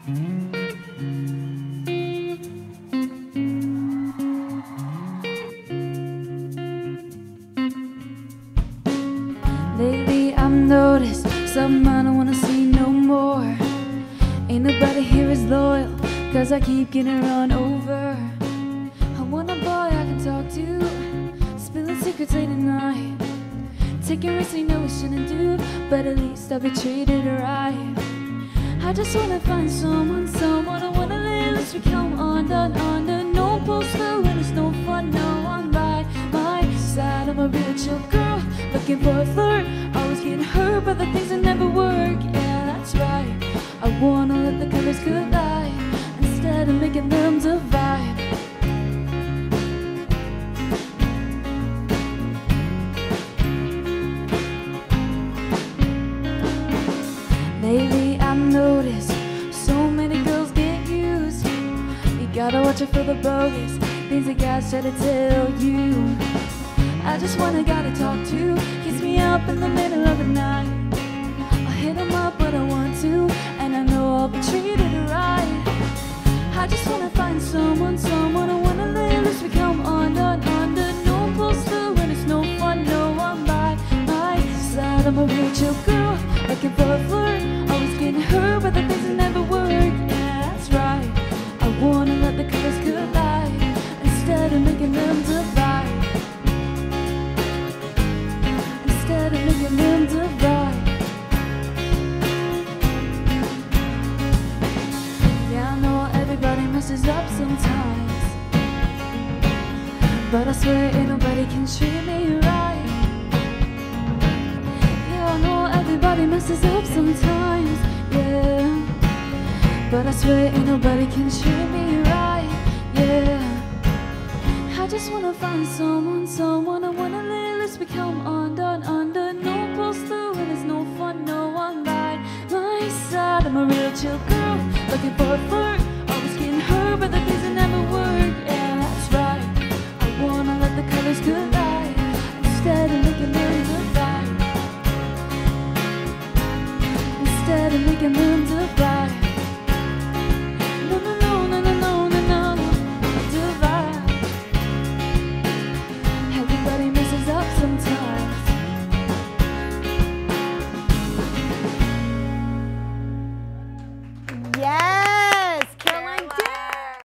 Lately I've noticed something I don't wanna see no more. Ain't nobody here is loyal, cause I keep getting run over. I want a boy I can talk to, spilling secrets late at night, taking risks you know we shouldn't do, but at least I'll be treated right. I just wanna find someone I wanna live, let's become undone. No poster when it's no fun, no one by my side. I'm a real chill girl, looking for a flirt, always getting hurt by the things that never work. Yeah, that's right, I wanna let the colors collide instead of making them divide. Lately I've noticed so many girls get used. You gotta watch out for the bogus things that guys try to tell you. I just want a guy to talk to, keeps me up in the middle of the night. I'll hit him up when I want to, and I know I'll be treated right. I just wanna find someone I wanna live, let's become undone. No poster when it's no fun, no one by my side. I'm a real chill girl, looking for a flirt, always getting hurt by the things that never work. Yeah, that's right, I wanna let the colors collide instead of making them divide. Instead of making them divide. Yeah, I know everybody messes up sometimes, but I swear ain't nobody can treat me right. Yeah, I know everybody messes up sometimes, yeah, but I swear ain't nobody can treat me right, yeah. I just wanna find someone I wanna live, let's become